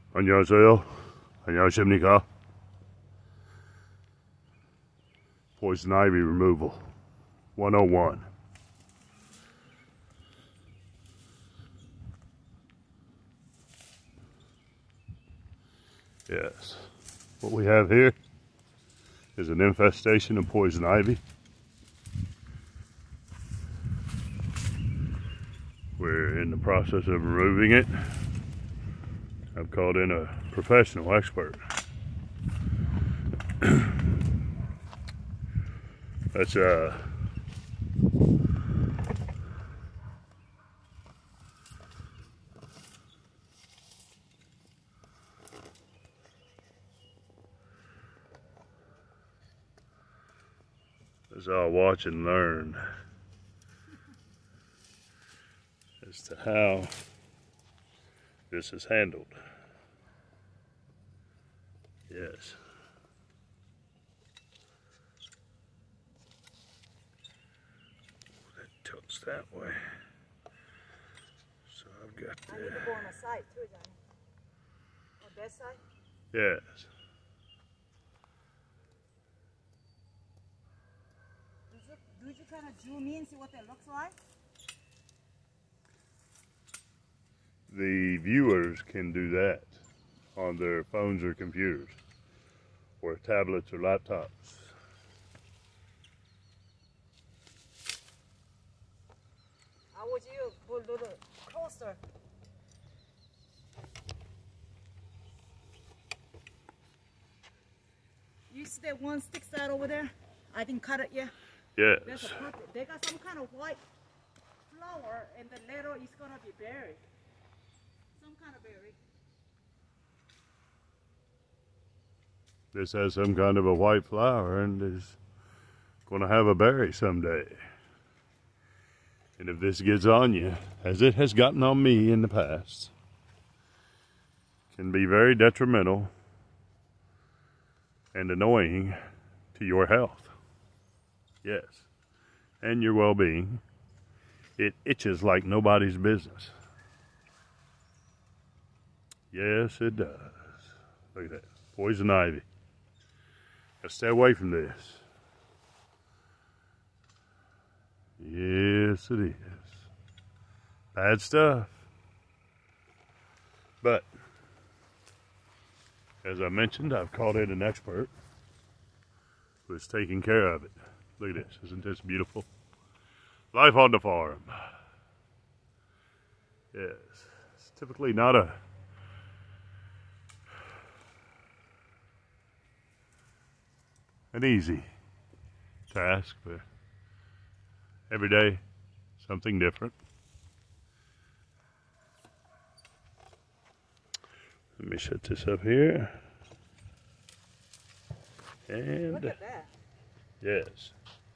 안녕하세요. 안녕하십니까. Poison ivy removal 101. Yes, what we have here is an infestation of poison ivy. We're in the process of removing it. I've called in a professional expert. That's let's all watch and learn as to how this is handled. Yes. That tilts that way. So I've got the... I need to go on the side too, Johnny. On that side? Yes. Did you kind of zoom in and see what it looks like? The viewers can do that on their phones or computers, or tablets or laptops. How would you put a little closer? You see that one sticks out over there? I didn't cut it yet. Yes. That's a perfect. They got some kind of white flower, and the letter is gonna be berry. Some kind of berry. This has some kind of a white flower and is going to have a berry someday. And if this gets on you, as it has gotten on me in the past, can be very detrimental and annoying to your health. Yes. And your well-being. It itches like nobody's business. Yes, it does. Look at that. Poison ivy. Now stay away from this. Yes, it is. Bad stuff. But, as I mentioned, I've called in an expert who is taking care of it. Look at this. Isn't this beautiful? Life on the farm. Yes. It's typically not an easy task, but every day something different. Let me set this up here. And look at that. Yes.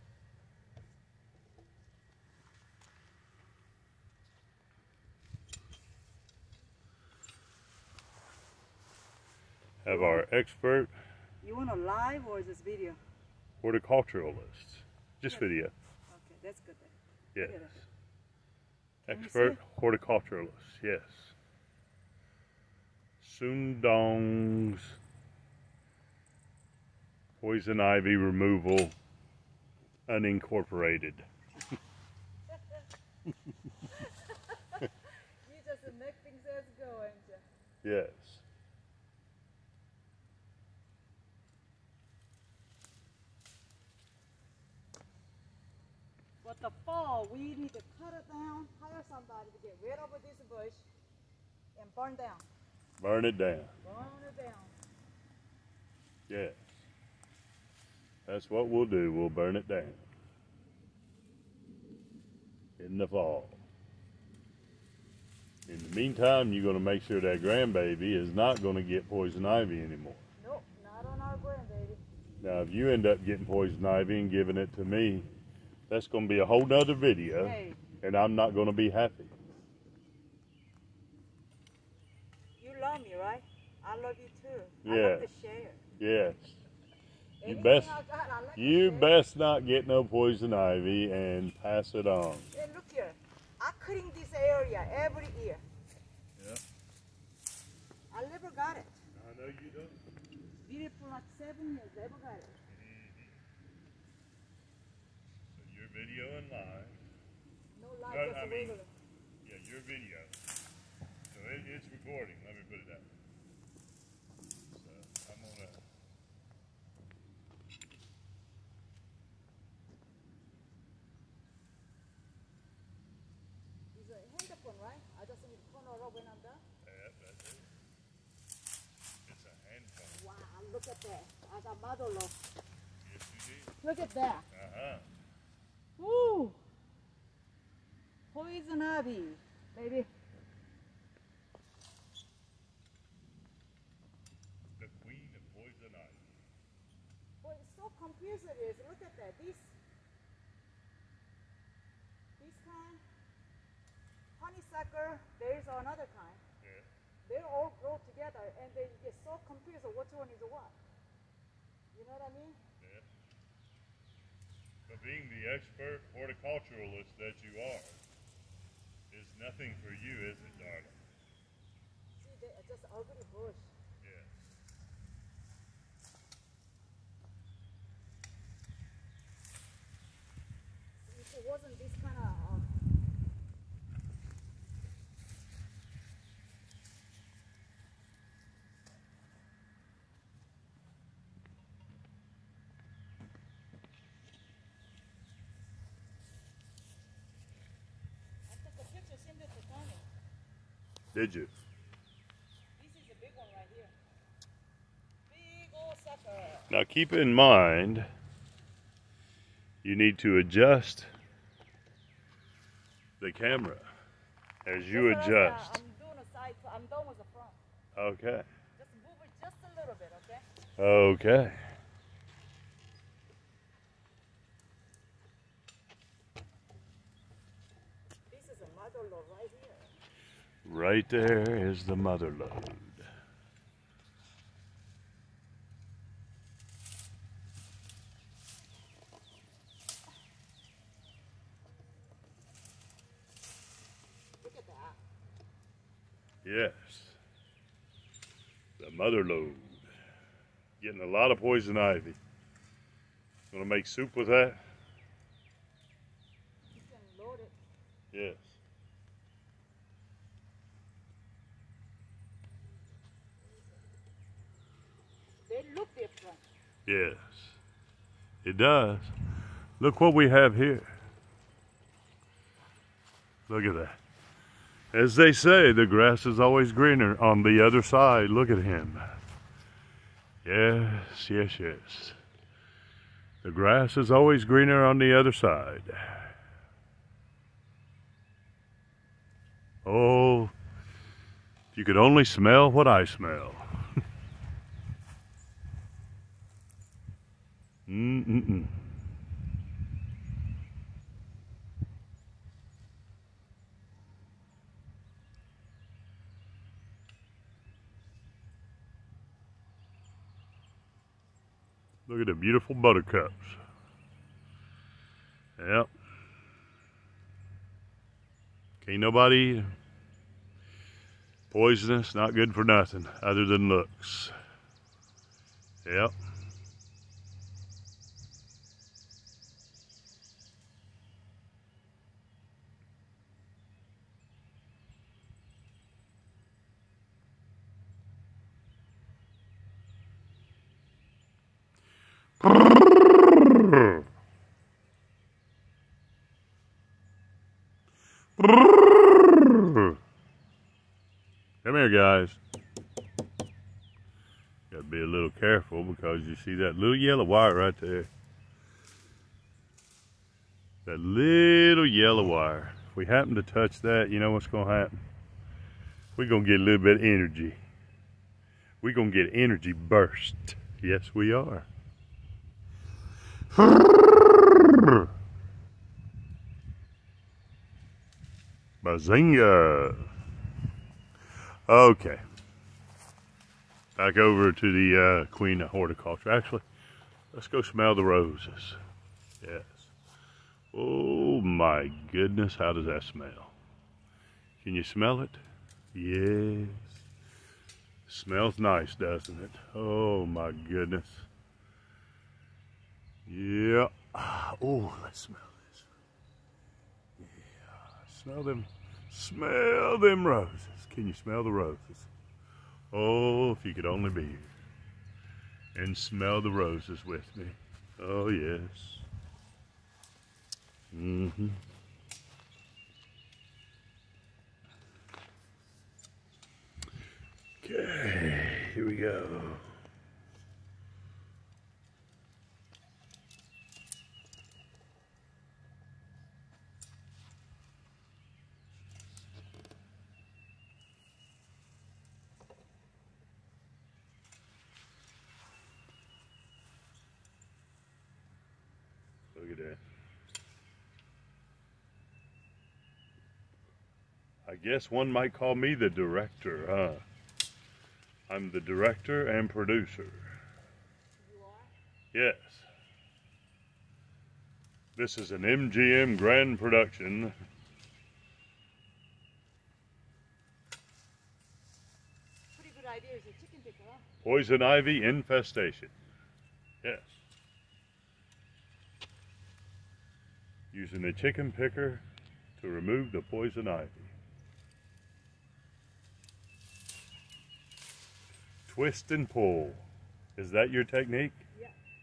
Have our expert. You want a live or is this video? Horticulturalist. Just yes. Video. Okay, that's good then. Yes. Expert horticulturalist, yes. SoonDong's poison ivy removal unincorporated. You just make things as go, ain't you? Yes. But the fall, we need to cut it down, hire somebody to get rid of this bush, and burn down. Burn it down. Burn it down. Yes. That's what we'll do. We'll burn it down. In the fall. In the meantime, you're going to make sure that grandbaby is not going to get poison ivy anymore. Nope, not on our grandbaby. Now, if you end up getting poison ivy and giving it to me, that's going to be a whole nother video, hey. And I'm not going to be happy. You love me, right? I love you too. Yeah. I love to share. Yes. You Like best not get no poison ivy and pass it on. Hey, look here. I clean this area every year. Yeah. I never got know you don't. Did it for like 7 years. Never got it. So you're videoing live. No light, No, just I a mean, regular. yeah, your video. So it's recording. Let me put it that way. So I'm gonna. It's a handphone, right? I just need to turn it off when I'm done. Yeah, that's it. It's a handphone. Wow, look at that. I got mother love. Yes, you did. Look at that. Uh-huh. Woo! Poison ivy, baby. The queen of poison ivy. Boy, it's so confusing. Look at that. This kind, honeysuckle, there's another kind. Yeah. They all grow together and they get so confused of which one is what. You know what I mean? Yeah. But being the expert horticulturalist that you are, is nothing for you, is it, darling? See, they are just ugly bush. Yeah. If it wasn't this kind of I took a picture, send it to Tony. Did you? This is a big one right here. Big old sucker. Now keep in mind, you need to adjust the camera as you Just adjust. I'm doing a side, I'm done with the front. Okay. Just move it just a little bit, okay? Okay. This is a mother lode right here. Right there is the mother lode. Look at that. Yes. The mother lode. Getting a lot of poison ivy. Gonna make soup with that? You can load it. Yes. They look different. Yes. It does. Look what we have here. Look at that. As they say, the grass is always greener on the other side. Look at him. Yes, yes, yes. The grass is always greener on the other side. Oh, if you could only smell what I smell. Mm-mm-mm. Look at the beautiful buttercups. Yep. Can't nobody eat 'em. Poisonous, not good for nothing other than looks. Yep. Come here, guys. Gotta be a little careful because you see that little yellow wire right there. That little yellow wire. If we happen to touch that, you know what's gonna happen? We're gonna get a little bit of energy. We're gonna get energy burst. Yes, we are. Bazinga. Okay. Back over to the Queen of Horticulture. Actually, let's go smell the roses. Yes. Oh my goodness, how does that smell? Can you smell it? Yes. Smells nice, doesn't it? Oh my goodness. Yeah. Oh, let's smell this. Yeah. Smell them roses. Can you smell the roses? Oh, if you could only be here and smell the roses with me. Oh, yes. Mm-hmm. Okay, here we go. Look at that. I guess one might call me the director, huh? I'm the director and producer. You are? Yes. This is an MGM grand production. Pretty good idea is a chicken picker, huh? Poison ivy infestation. Yes. Using a chicken picker to remove the poison ivy. Twist and pull. Is that your technique? Yeah.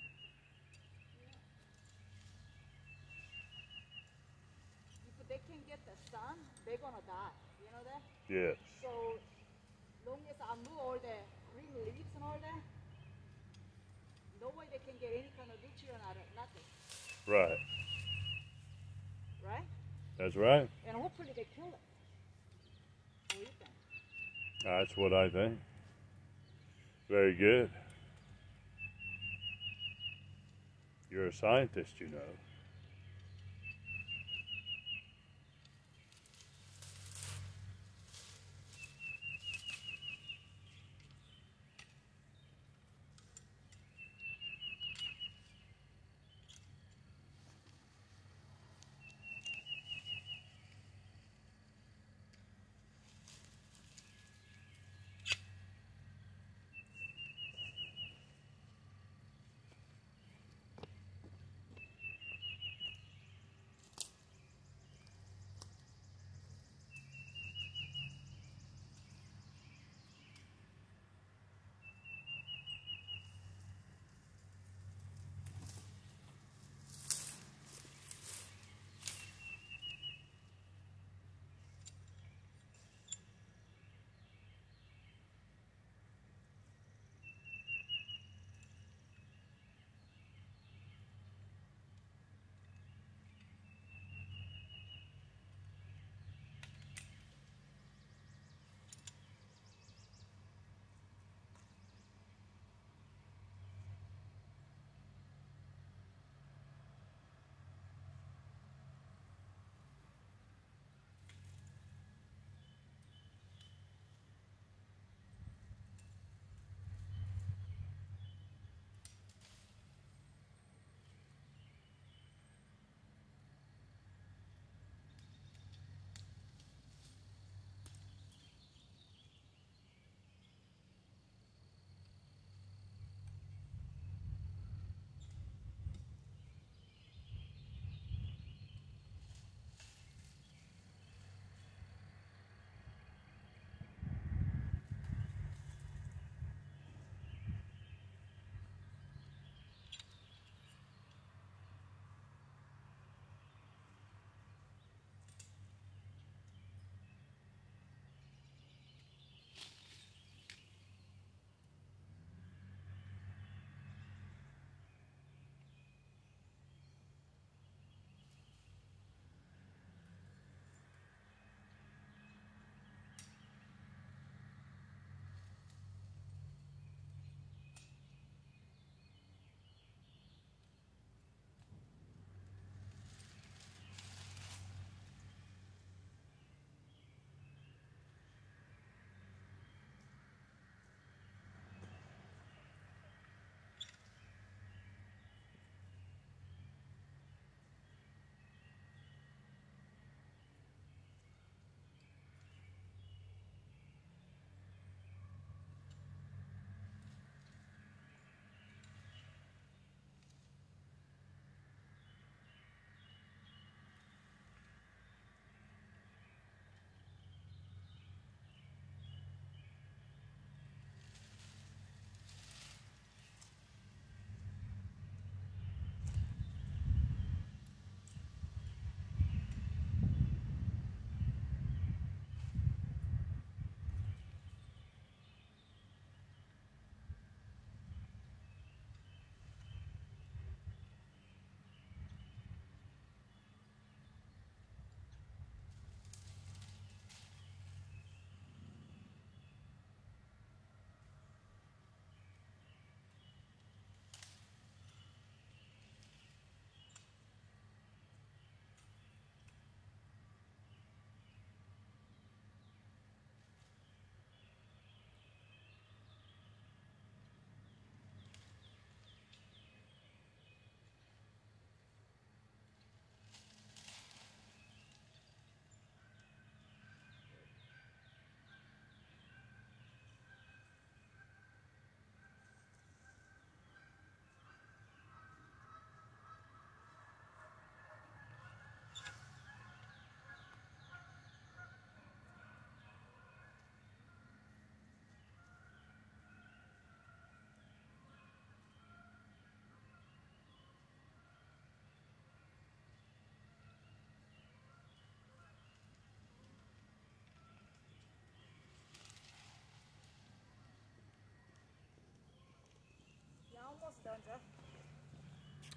If they can get the sun, they're gonna die. You know that? Yes. So long as I move all the green leaves and all that, no way they can get any kind of nutrient out of nothing. Right. Right? That's right. And hopefully they kill it. What do you think? That's what I think. Very good. You're a scientist, you know.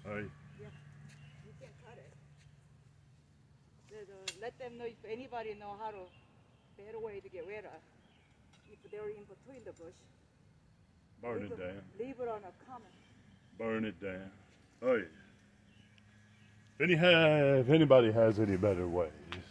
Oh, Yeah, you can cut it. Let them know if anybody know how to better way to get rid of if they're in between the bush. burn it down. Leave it on a comment. Burn it down. Oh yeah. If anybody has any better ways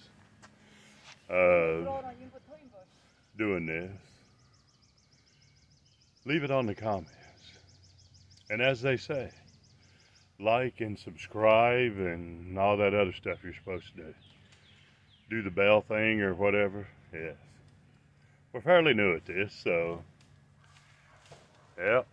of Throw it on in between bush. doing this, leave it on the comments. And as they say, like and subscribe and all that other stuff you're supposed to do. Do the bell thing or whatever. Yes. We're fairly new at this, so yep.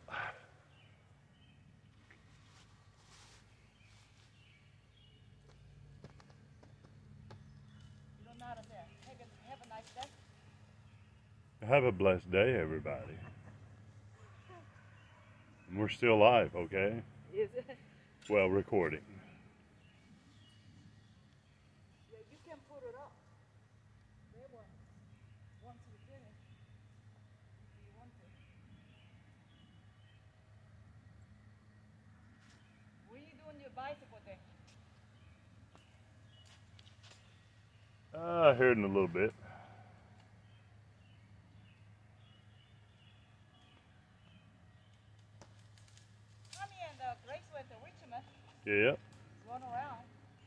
You don't know how to say it. Have a nice day. Have a blessed day, everybody. And we're still live, okay? Is it? Well, recording. Yeah, you can put it up. There once you finish. If you want to. When you doing your bicycle thing? I heard in a little bit. Tommy and Grace went to Richmond. Yep. Run around.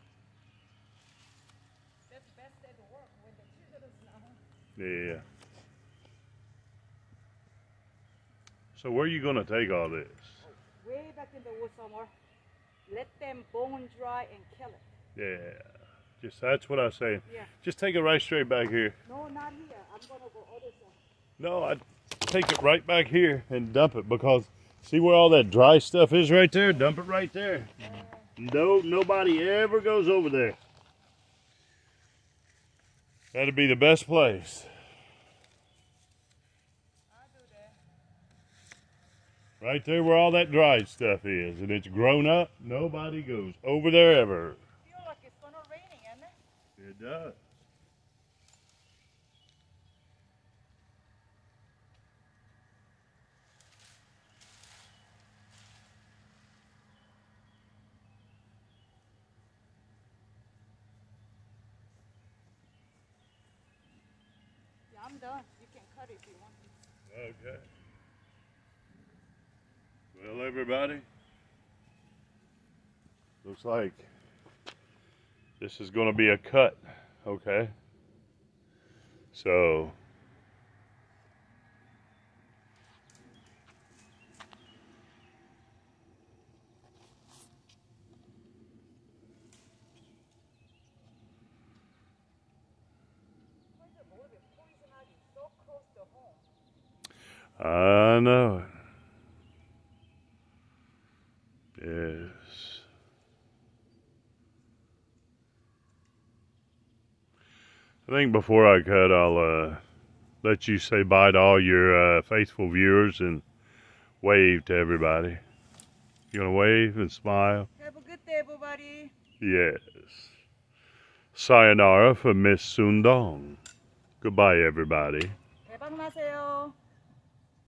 That's the best day to work when the children's not home. Yeah. So where are you going to take all this? Way back in the woods somewhere. Let them bone dry and kill it. Yeah. Just that's what I was saying. Yeah. Just take it right straight back here. No, not here. I'm gonna go other side. No, I'd take it right back here and dump it because see where all that dry stuff is right there? Dump it right there. No, nobody ever goes over there. That'd be the best place. I'll do that. Right there where all that dry stuff is. And it's grown up. Nobody goes over there ever. Feel like it's gonna raining, isn't it? It does. Yeah, I'm done. You can cut it if you want to. Okay. Well, everybody, looks like this is going to be a cut, okay? So, Poison ivy so close to home. I know it. Yes. I think before I cut, I'll let you say bye to all your faithful viewers and wave to everybody. You want to wave and smile? Have a good day, everybody. Yes. Sayonara for Miss SoonDong. Goodbye, everybody. 대박 나세요.